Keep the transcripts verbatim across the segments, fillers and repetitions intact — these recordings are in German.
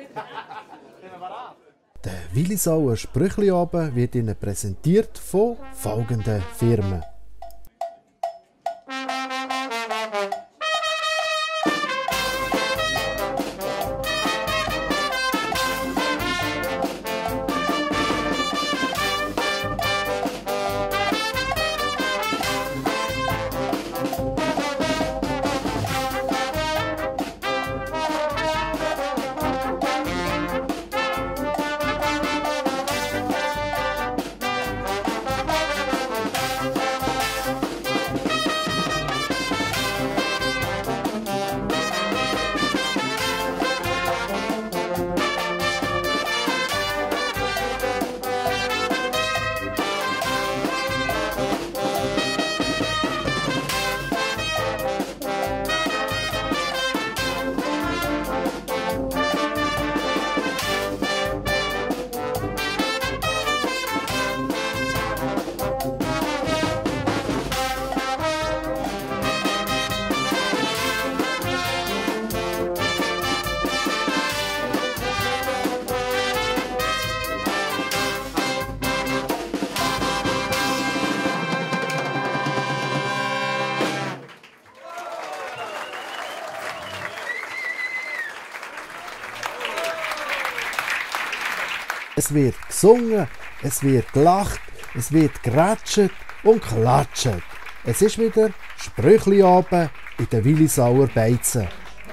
Der Willisauer Sprüchliabend wird Ihnen präsentiert von folgenden Firmen. Es wird gesungen, es wird gelacht, es wird geratscht und klatscht. Es ist wieder Sprüchliabend in der Willisauer Beizen.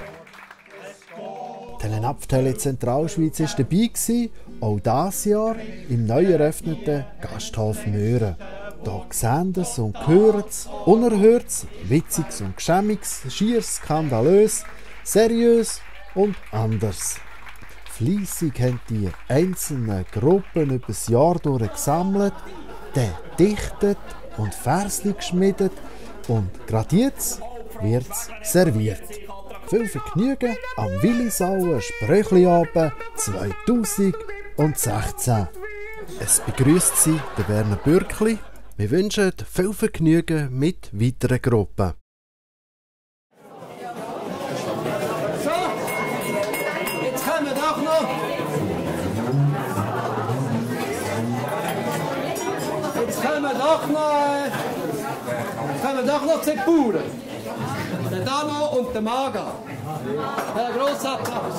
Telenapf-Tele Zentralschweiz war dabei, auch dieses Jahr im neu eröffneten Gasthof Möhren. Hier sehen Sie und hören Sie Unerhörtes, Witziges und Geschämiges, schier skandalös, seriös und anders. Fleissig haben die einzelnen Gruppen über das Jahr durch gesammelt, dann dichtet und Versli geschmiedet und gerade jetzt wird es serviert. Viel Vergnügen am Willisauer Sprüchliabend zweitausendsechzehn. Es begrüßt Sie der Werner Bürkli. Wir wünschen viel Vergnügen mit weiteren Gruppen. Jetzt können wir doch noch, können wir doch noch zu den Bauern. Der Dano und der Maga. Ein grosser Applaus.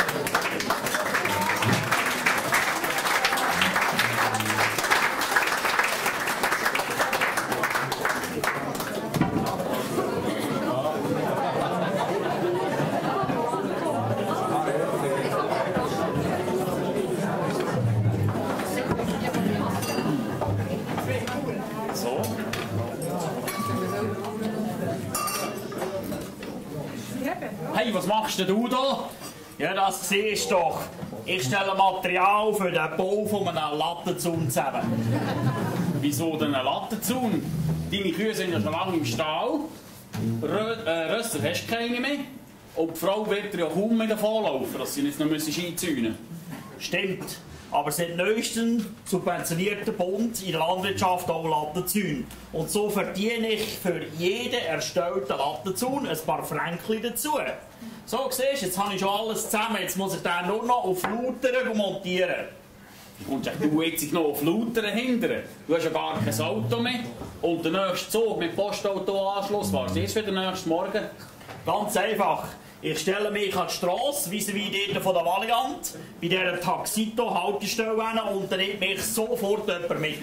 Hey, was machst denn du da? Ja, das siehst du doch. Ich stelle Material für den Bau von einem Lattenzaun zusammen. Wieso denn ein Lattenzaun? Deine Kühe sind ja schon lange im Stall. Rö äh, Rösser hast du keine mehr. Und die Frau wird dir ja kaum mehr davonlaufen, dass sie jetzt noch einzäunen müssen. Stimmt. Aber seit neuestem subventioniert der Bund in der Landwirtschaft auch Lattenzäune. Und so verdiene ich für jeden erstellten Lattenzaun ein paar Fränkchen dazu. So, siehst du, jetzt habe ich schon alles zusammen. Jetzt muss ich den nur noch auf Lautern montieren. Wie kommst du jetzt noch auf Lautern hindern? Du hast ja gar kein Auto mehr. Und der nächste Zug mit Postauto-Anschluss, was ist für den nächsten Morgen? Ganz einfach. Ich stelle mich an die Strasse, vis-à-vis dort von der Valiant, bei dieser Taxito-Haltestelle und dann nimmt mich sofort jemand mit.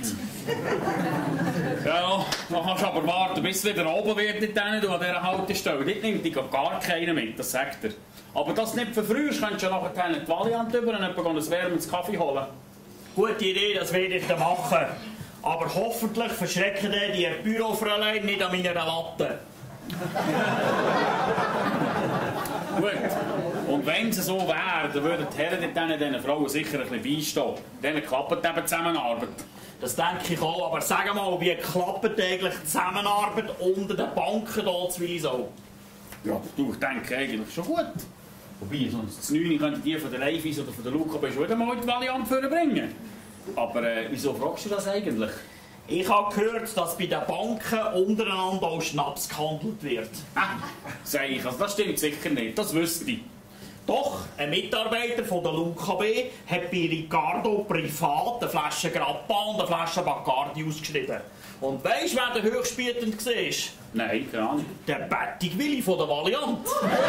Ja, dann kannst du aber warten, bis es wieder oben wird dort an dieser Haltestelle. Dort nimmt dich gar keiner mit, das sagt er. Aber das nicht verfrühst, könntest du ja nachher die Valiant über und jemanden ein wärmendes Kaffee holen. Gute Idee, das werde ich dann machen. Aber hoffentlich verschrecken die Bürofräulein nicht an meiner Latte. Gut, und wenn es so wäre, dann würden die Herren diesen Frauen sicher ein bisschen beistehen. Dann klappt eben die Zusammenarbeit. Das denke ich auch, aber sag mal, wie klappt eigentlich die Zusammenarbeit unter den Banken hier zu Willisau? Ja, du, ich denke eigentlich schon gut. Wobei, sonst zu neun könnten die von der Leifis oder von der Luca schon wieder mal die Valiant bringen. Aber äh, wieso fragst du das eigentlich? Ich habe gehört, dass bei den Banken untereinander auch Schnaps gehandelt wird. Ah, sag ich, also das stimmt sicher nicht, das wüsste ich. Doch, ein Mitarbeiter von der Luca B hat bei Ricardo privat eine Flasche Grappa und eine Flasche Bacardi ausgeschrieben. Und weisst du, wer der höchstbietend war? Nein, keine Ahnung. Der Bettig Willi von der Valiant.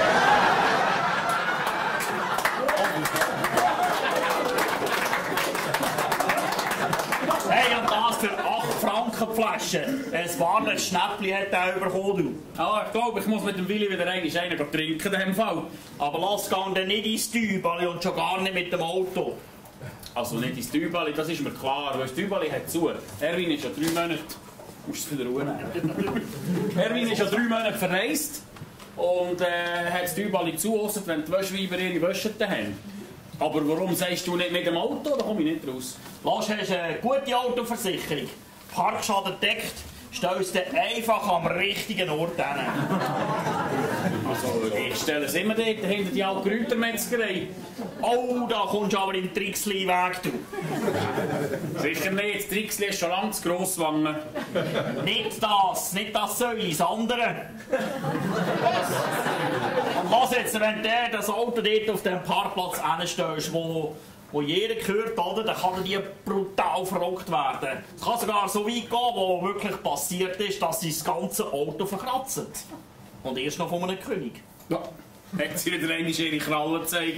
Hey, und das für acht Franken die Flasche. Ein warmes Schnäppli hat er bekommen. Ah, ich glaube, ich muss mit dem Willi wieder einen einen trinken in dem Fall. Aber lass gehen dann nicht ins Tübali und schon gar nicht mit dem Auto. Also nicht ins Tübali, das ist mir klar, weil das Tübali hat zu. Erwin ist ja drei Monate... Du musst es wieder Ruhe nehmen. Erwin ist ja drei Monate verreist und äh, hat das Tübali zu, ausser wenn die Wäschweiber ihre Wäsche haben. Aber warum sagst du nicht mit dem Auto? Da komme ich nicht raus. Lass, hast eine gute Autoversicherung. Parkschaden deckt, stellst du einfach am richtigen Ort hin. Also, ich stelle es immer dort hinter die alte Kräutermetzgerei. Oh, da kommst du aber im Trixli weg, du. Sicher nicht, das Trixli ist schon lange zu Grosswangen. Nicht das, nicht das Säule, das andere. Und was jetzt, wenn du das Auto dort auf dem Parkplatz hinstellst, wo, wo jeder gehört, oder, dann kann die brutal verrückt werden. Es kann sogar so weit gehen, wo wirklich passiert ist, dass sie das ganze Auto verkratzen. Und erst noch von einem König. Ja, hat sie wieder einmal ihre Krallen gezeigt.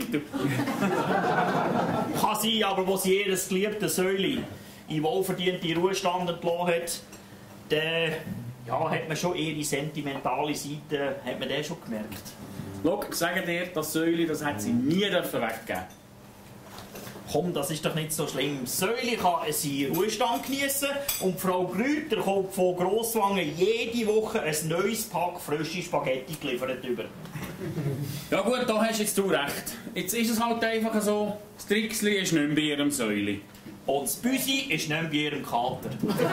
Kann sein, aber wo sie jedes geliebte Säule in wohlverdiente Ruhestand entlassen hat, dann ja, hat man schon ihre sentimentale Seite hat man den schon gemerkt. Schau, ich sage dir, das Säule, das hat sie nie dürfen weggeben. Komm, das ist doch nicht so schlimm. Säule kann seinen Ruhestand geniessen und Frau Grüter kommt von Grosswangen jede Woche ein neues Pack frische Spaghetti geliefert über. Ja gut, da hast jetzt du recht. Jetzt ist es halt einfach so, das Trixli ist nicht mehr bei ihrem Säule. Und das Büsi ist nicht mehr bei ihrem Kater.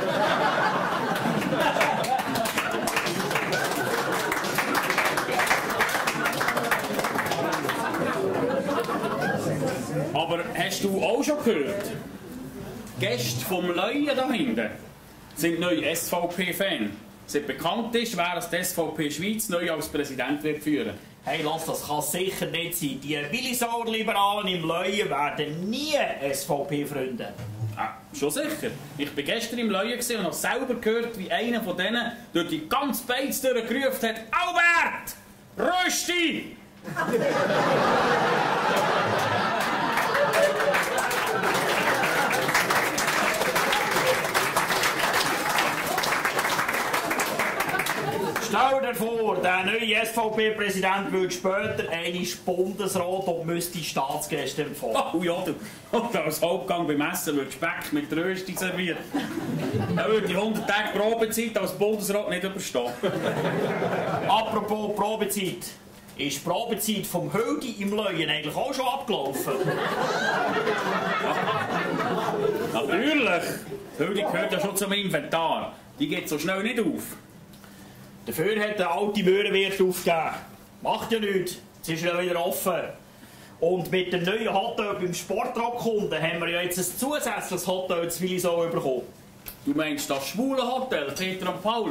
Aber hast du auch schon gehört? Gäste vom Leuen da hinten sind neu S V P-Fan. Seit bekannt ist, wer das die S V P Schweiz neu als Präsident wird führen. Hey, lass, das kann sicher nicht sein. Die Willisauer-Liberalen im Leuen werden nie S V P-Freunde. Ah, schon sicher. Ich war gestern im Leuen und habe selber gehört, wie einer von denen durch die ganze Beiz durchgerufen hat: Albert! Rösti! Stell dir vor, der neue S V P-Präsident würde später einen Bundesrat und müsste Staatsgäste empfangen. Oh ja, du. Und als Hauptgang beim Essen wird Speck mit Rösti serviert. Er würde die hundert Tage Probezeit als Bundesrat nicht überstehen. Apropos Probezeit. Ist die Probezeit vom Höldi im Leuen eigentlich auch schon abgelaufen? Natürlich! Die Höldi gehört ja schon zum Inventar. Die geht so schnell nicht auf. Dafür hat der alte Möhrenwirt aufgegeben. Macht ja nichts, jetzt ist er ja wieder offen. Und mit dem neuen Hotel beim Sportrockkunden haben wir ja jetzt ein zusätzliches Hotel zu Willisau bekommen. Du meinst das schwule Hotel, Peter und Paul?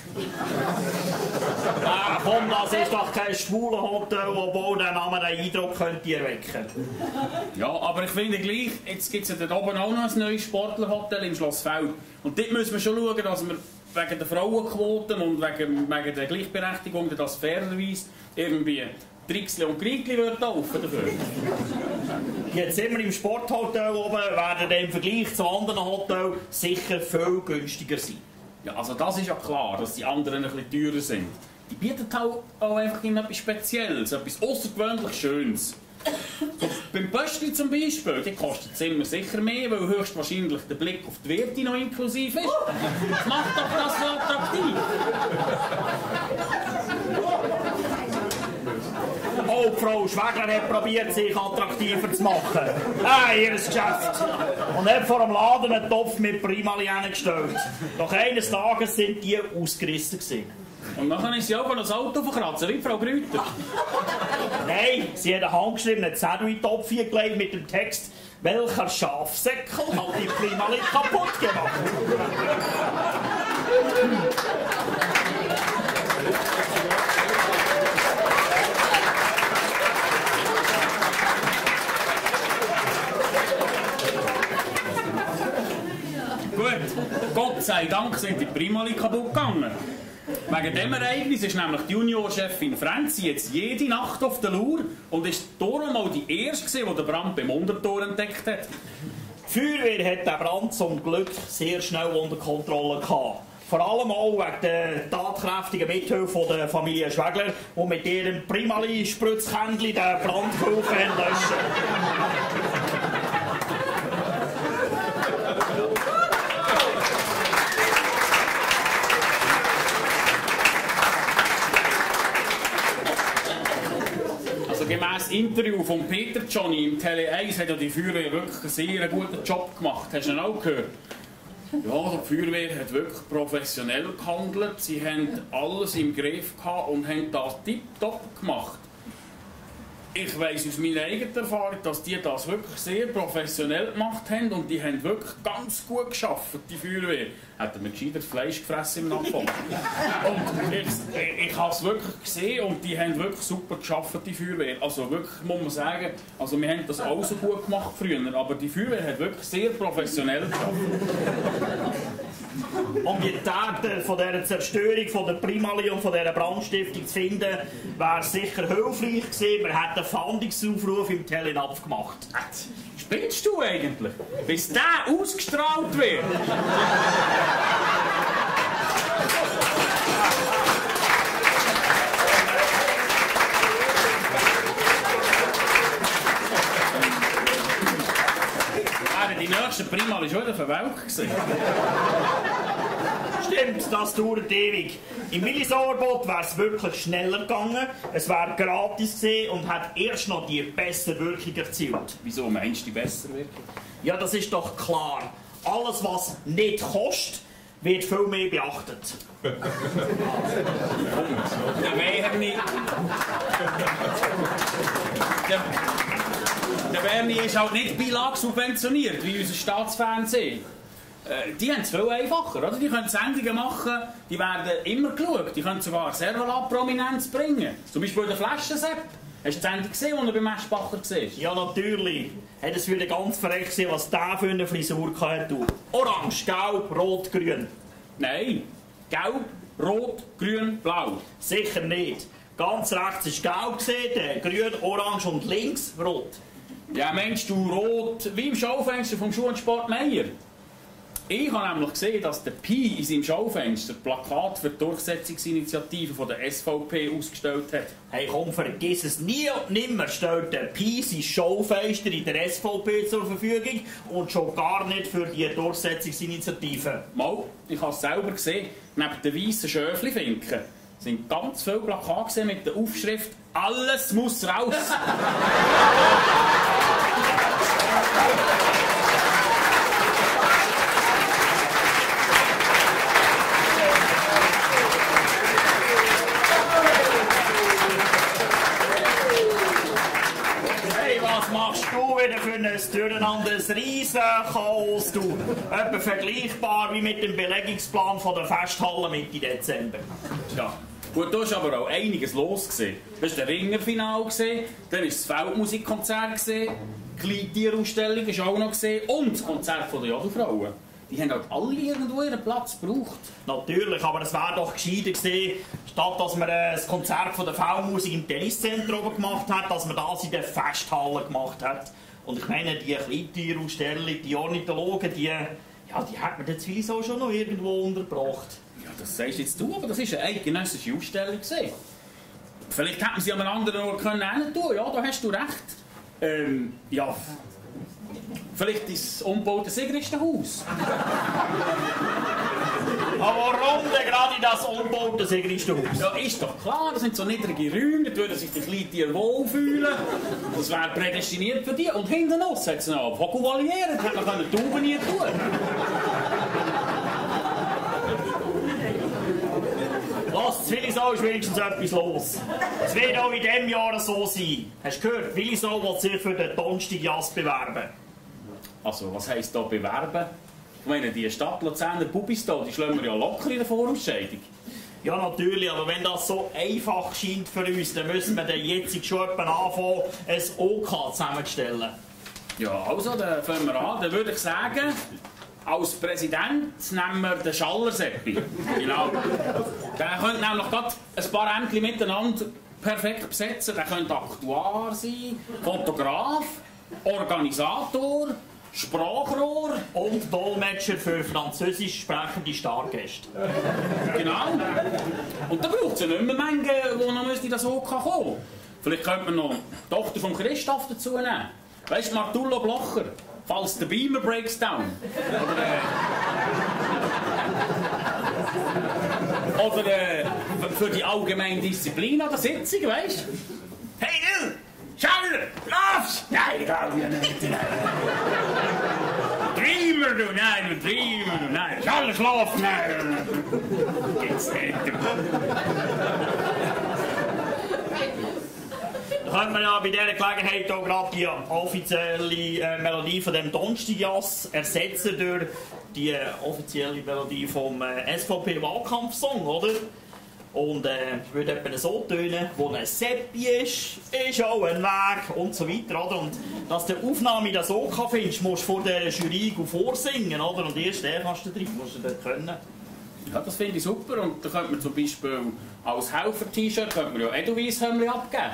Ah, komm, das ist doch kein schwuler Hotel, obwohl der Name den Eindruck könnte erwecken. Ja, aber ich finde gleich, jetzt gibt es ja dort oben auch noch ein neues Sportlerhotel im Schloss Feld. Und dort müssen wir schon schauen, dass wir wegen der Frauenquoten und wegen, wegen der Gleichberechtigung, das fairerweise irgendwie Trixli und Kriegli wird laufen dafür. Jetzt sind wir im Sporthotel oben, werden dann im Vergleich zu anderen Hotels sicher viel günstiger sein. Ja, also das ist ja klar, dass die anderen ein bisschen teurer sind. Die bieten auch, auch einfach etwas Spezielles, etwas außergewöhnlich Schönes. So, beim Pöstli zum Beispiel, die kostet das immer sicher mehr, weil höchstwahrscheinlich der Blick auf die Wirte noch inklusiv ist. Das macht doch das so attraktiv. Oh, die Frau Schwegler hat probiert, sich attraktiver zu machen. Ah, ihr Geschäft. Und hat vor dem Laden einen Topf mit Primali hingestellt. Doch eines Tages sind die ausgerissen gewesen. Und dann ist sie auch das Auto verkratzen, wie Frau Grüter. Nein, sie hat einen handgeschriebenen Zettel in den Topf gelegt mit dem Text: Welcher Schafsäckel hat die Primali kaputt gemacht? Gott sei Dank sind die Primali kaputt gegangen. Wegen diesem Ereignis ist nämlich die Juniorchefin Franzi jetzt jede Nacht auf der Lauer und ist darum auch die erste, die den Brand beim Untertor entdeckt hat. Die Feuerwehr hat den Brand zum Glück sehr schnell unter Kontrolle gehabt. Vor allem auch wegen der tatkräftigen Mithilfe der Familie Schwegler, die mit ihrem Primali-Spritzkännchen den Brand geholfen haben löschen. Gemäss Interview von Peter Johnny im Tele eins hat ja die Feuerwehr wirklich einen sehr guten Job gemacht. Hast du ihn auch gehört? Ja, die Feuerwehr hat wirklich professionell gehandelt. Sie haben alles im Griff gehabt und haben das tipptopp gemacht. Ich weiss aus meiner eigenen Erfahrung, dass die das wirklich sehr professionell gemacht haben und die haben wirklich ganz gut geschafft, die Feuerwehr. Hätten wir gescheiter Fleisch gefressen im Nachbarn. Und ich, ich habe es wirklich gesehen und die haben wirklich super geschafft, die Feuerwehr. Also wirklich, muss man sagen, also wir haben das auch so gut gemacht früher, aber die Feuerwehr hat wirklich sehr professionell geschafft. Um die Täter von dieser Zerstörung von der Primali und von dieser Brandstiftung zu finden, wäre es sicher hilfreich gewesen. Wir hätten einen Fahndungsaufruf im Telenapf gemacht. Spinnst du eigentlich? Bis der ausgestrahlt wird? Die nächste Primali schon wieder verwelkt gewesen. Stimmt, das dauert ewig. Im Willisauerbot wäre es wirklich schneller gegangen, es wäre gratis gewesen und hat erst noch die bessere Wirkung erzielt. Wieso meinst du die bessere Wirkung? Ja, das ist doch klar. Alles, was nicht kostet, wird viel mehr beachtet. Der Werni... Der, der Werni ist halt nicht Beilage subventioniert, wie unser Staatsfernsehen. Äh, die haben es viel einfacher, oder? Die können Sendungen machen, die werden immer geschaut. Die können sogar Servolat-Prominenz bringen. Zum Beispiel der Flaschensepp. Hast du die Sendung gesehen, die er beim Eschbacher gesehen hast? Ja, natürlich. Hat es wieder ganz verreckt gesehen, was der für eine Frisur hatte. Orange, gelb, rot, grün. Nein. Gelb, rot, grün, blau. Sicher nicht. Ganz rechts war gelb gesehen, grün, orange und links rot. Ja, meinst du rot wie im Schaufenster vom Schuh- und Sport Meier? Ich habe nämlich gesehen, dass der Pi in seinem Schaufenster Plakat für die Durchsetzungsinitiative von der S V P ausgestellt hat. Hey komm, vergiss es nie und nimmer, stellt der Pi sein Schaufenster in der S V P zur Verfügung und schon gar nicht für die Durchsetzungsinitiative. Mal, ich habe es selber gesehen, neben den weißen Schöfli-Finken sind ganz viele Plakate mit der Aufschrift «Alles muss raus». Was machst du wieder für ein Durcheinander, ein Riesenchaos, du? Etwa vergleichbar wie mit dem Belegungsplan von der Festhalle Mitte Dezember. Ja. Gut, da ist aber auch einiges los gewesen. Das war der Ringerfinal, dann war das Feldmusikkonzert, die Kleintierausstellung war auch noch und das Konzert der Jodelfrauen. Die haben halt alle irgendwo ihren Platz gebraucht. Natürlich, aber es wäre doch gescheiter gewesen, statt dass man das Konzert von der V-Musik im Tenniszentrum gemacht hat, dass man das in der Festhalle gemacht hat. Und ich meine, die Kleintierausstellung, die Ornithologen, die, ja, die hat man jetzt so schon noch irgendwo untergebracht. Ja, das sagst jetzt du, aber das war eine eidgenössische Ausstellung. Vielleicht hätten sie an einem anderen Ort können tun, ja, da hast du recht. Ähm, ja... Vielleicht ist das umgebaute Sigristenhaus. Aber warum denn gerade in das umgebaute Sigristenhaus? Ja, ist doch klar, das sind so niedrige Räume, da würden sich die Kleintiere wohlfühlen. Das wäre prädestiniert für die. Und hinten raus hat es noch Vokuvalieren, das hätte man die Tauben nie tun. Lass, in Willisau ist wenigstens etwas los. Es wird auch in diesem Jahr so sein. Hast du gehört, Willisau will sich für den Donnerstag bewerben. Also, was heisst da bewerben? Ich meine, die Stadt Luzerner Bubis da, die schlagen wir ja locker in der Vorausscheidung. Ja, natürlich, aber wenn das so einfach scheint für uns, dann müssen wir dann jetzt schon anfangen, ein O K zusammenzustellen. Ja, also, dann fangen wir an. Dann würde ich sagen, Als Präsident nehmen wir den Schaller-Seppi. Genau. Der könnte nämlich gerade ein paar Ämter miteinander perfekt besetzen. Der könnte Aktuar sein, Fotograf, Organisator, Sprachrohr und Dolmetscher für französisch sprechende Stargäste. Genau. Und da braucht es ja nicht mehr Menge, die noch in das O K kommen. Vielleicht könnte man noch die Tochter von Christoph dazu nehmen. Weißt du, Martullo Blocher, falls der Beamer breaks down. Oder, äh, oder äh, für die allgemeine Disziplin an der Sitzung, weißt du? Hey du, Schaller, laufst! Nein, ich glaube ja nicht. Dreamer, du, nein, du Dreamer, du, nein. Schaller, schlaf, nein. Geht's nicht. Da können wir ja bei dieser Gelegenheit auch gerade die offizielle äh, Melodie von dem Donnerstagjass ersetzen durch die äh, offizielle Melodie vom äh, S V P-Wahlkampfsong, oder? Und äh, ich würde etwa so tönen, wo ein Seppi ist, ist auch ein Weg und so weiter, oder? Und dass du die Aufnahme das auch findest, musst du vor der Jury vorsingen, oder? Und erst der kannst du drin, musst du dort können. Ja, das finde ich super. Und da könnte man zum Beispiel als Helfer-T-Shirt ja Edelweisshömmchen abgeben.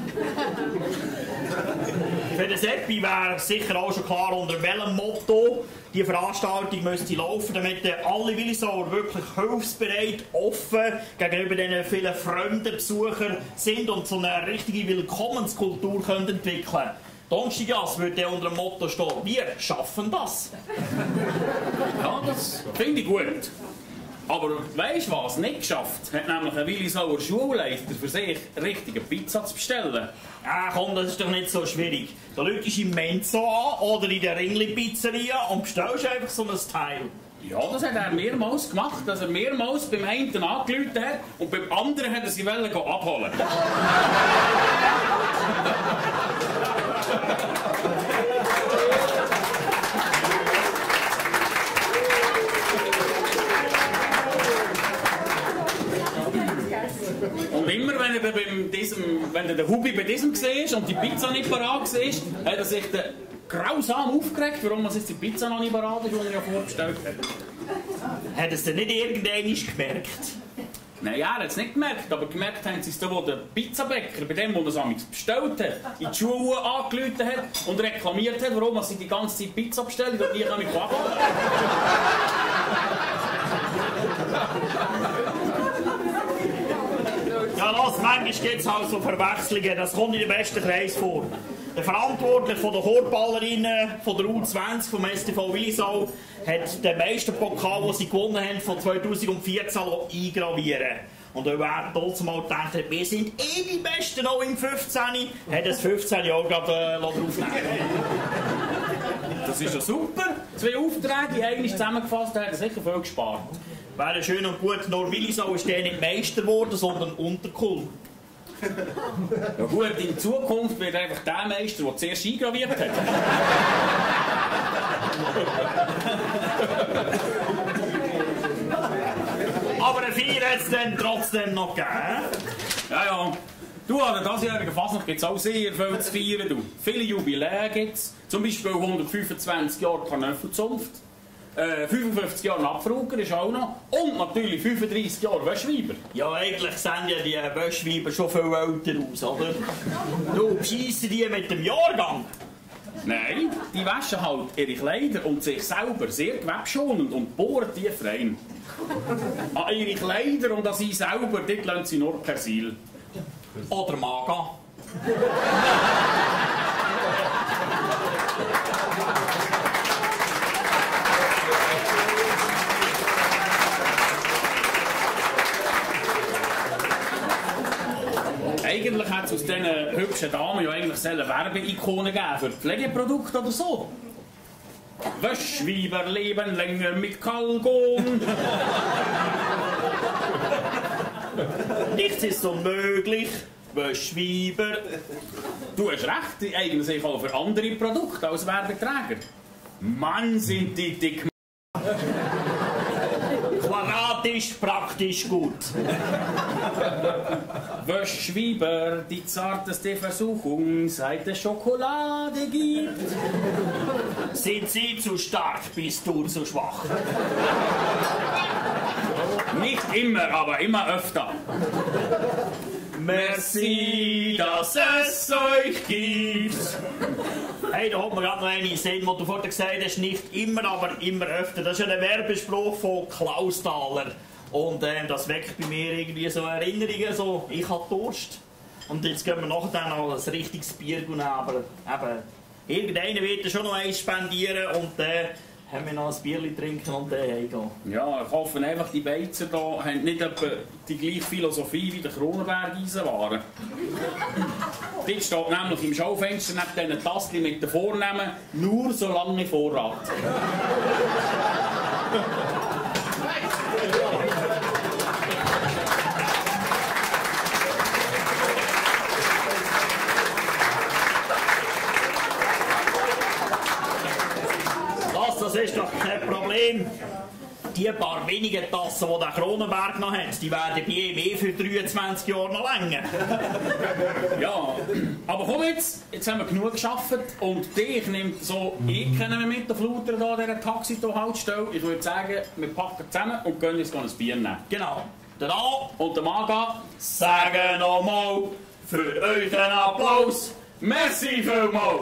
Für den Seppi wäre sicher auch schon klar, unter welchem Motto die Veranstaltung müsste laufen, damit alle Willisauer wirklich hilfsbereit, offen gegenüber den vielen fremden Besuchern sind und so eine richtige Willkommenskultur können entwickeln können. Donnerstagjass würde unter dem Motto stehen, wir schaffen das. Ja, das finde ich gut. Aber weisst du was? Nicht geschafft hat nämlich ein Willisauer Schulleiter für sich richtige Pizza zu bestellen. Ah komm, das ist doch nicht so schwierig. Da läutest du im Menzo an oder in der Ringli-Pizzeria und bestellst einfach so ein Teil. Ja, das hat er mehrmals gemacht, dass er mehrmals beim einen angerufen hat und beim anderen hat er sie abholen. Und immer wenn er, bei diesem, wenn er den Hubi bei diesem war und die Pizza nicht parat war, hat er sich grausam aufgeregt, warum man die Pizza noch nicht parat ist, die er ja vorbestellt hat. Hat er es denn nicht irgendwann gemerkt? Nein, er hat es nicht gemerkt, aber gemerkt haben sie es da, wo der Pizzabäcker, bei dem, wo er es bestellt hat, in die Schuhe angerufen hat und reklamiert hat, warum er sie die ganze Zeit Pizza bestellt und die kann ich abholen. Ja, los, manchmal gibt es halt so Verwechslungen, das kommt in den besten Kreis vor. Der Verantwortliche von der Chorballerinnen von der U zwanzig vom S T V Willisau hat den meisten Pokal, den sie gewonnen haben, von zweitausendvierzehn eingravieren. Und weil er dort mal gedacht hat, wir sind eh die Besten auch im fünfzehn, hat das fünfzehn Jahre gerade äh, draufnehmen. Das ist ja super. Zwei Aufträge, eigentlich zusammengefasst, da hat er sicher viel gespart. Wäre schön und gut, nur Willisau ist der nicht Meister geworden, sondern Unterkulm. Ja gut, in Zukunft wird einfach der Meister, der zuerst eingraviert hat. Aber eine Feier hat es dann trotzdem noch gegeben. Ja, ja. Du, an der diesjährigen Fasnacht gibt es auch sehr viel zu feiern. Du. Viele Jubiläen gibt es. Zum Beispiel hundertfünfundzwanzig Jahre Karnöffelzunft. Äh, fünfundfünfzig Jahre Abfruger ist auch noch. Und natürlich fünfunddreissig Jahre Wäschweiber. Ja, eigentlich sehen ja die Wäschweiber schon viel älter aus, oder? Du, bescheissen die mit dem Jahrgang? Nein, die waschen halt ihre Kleider und sich selber sehr gewebschonend und bohren tief rein. An ihre Kleider und an sie selber, dort lassen sie nur Persil. Oder Maga. Eigentlich hat es aus diesen hübschen Damen ja eigentlich Werbeikonen gegeben für Pflegeprodukte oder so. Wäschweiber leben länger mit Kalgon. Nichts ist unmöglich. Wäschweiber. Du hast recht, die eignen sich auch für andere Produkte als Werbeträger. Mann, sind die dick. Quadrate Theoretisch, praktisch gut. Wäschschwieber, die zarteste Versuchung, seit es Schokolade gibt. Sind Sie zu stark, bist du zu schwach? Nicht immer, aber immer öfter. Merci, dass es euch gibt. Hey, da hat man gerade noch eine gesehen, wo du vorhin gesagt hast, nicht immer, aber immer öfter. Das ist ja ein Werbespruch von Klaus Thaler. Und äh, das weckt bei mir irgendwie so Erinnerungen, so, ich habe Durst. Und jetzt gehen wir nachher noch ein richtiges Bier nehmen, aber eben, irgendeiner wird schon noch eins spendieren und dann äh, haben wir noch ein Bierchen trinken und dann heimgehen. Ja, ich hoffe einfach, die Beizer hier haben nicht etwa die gleiche Philosophie wie der Kronenberg Eisenwaren. Dort steht nämlich im Schaufenster neben diesen Tasten mit den Vornamen «Nur so lange Vorrat». Das ist doch kein Problem. Die paar wenigen Tassen, die der Kronenberg noch hat, die werden bei ihm eh für dreiundzwanzig Jahre noch länger. Ja, aber komm jetzt, jetzt haben wir genug geschafft und dich nimmt so, ich kenne mich mit der Fluter da, dieser Taxi-Haltestelle. Ich würde sagen, wir packen zusammen und gehen jetzt ein Bier nehmen. Genau. Der A und der Maga sagen nochmal für euch einen Applaus. Merci vielmals!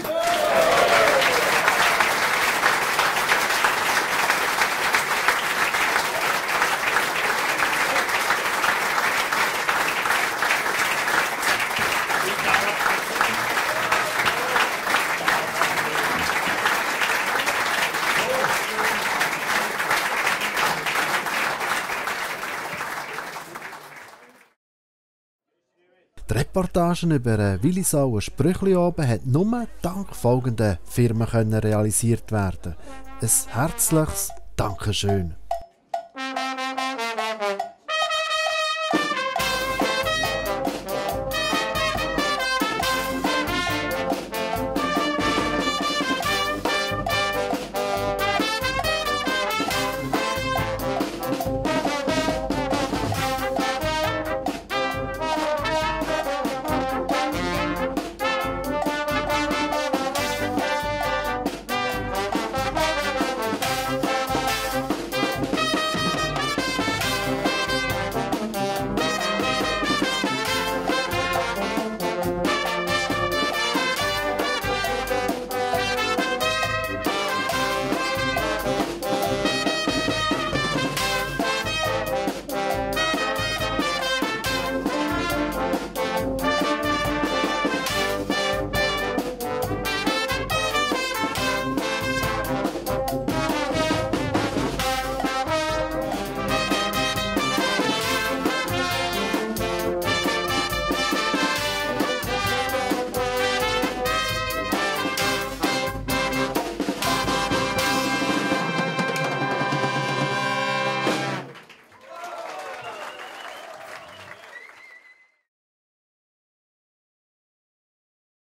Die Reportagen über Willisauer Sprüchli-Oben hat nur dank folgender Firmen realisiert werden. Ein herzliches Dankeschön.